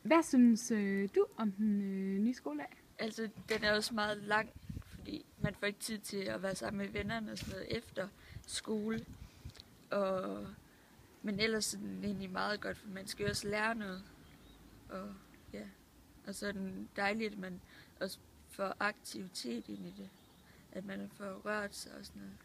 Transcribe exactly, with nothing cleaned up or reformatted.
Hvad synes øh, du om den øh, nye skoledag? Altså, den er også meget lang, fordi man får ikke tid til at være sammen med vennerne og sådan noget efter skole. Og, men ellers er den egentlig meget godt, for man skal jo også lære noget. Og ja, og så er den dejligt, at man også får aktivitet ind i det. At man får rørt sig og sådan noget.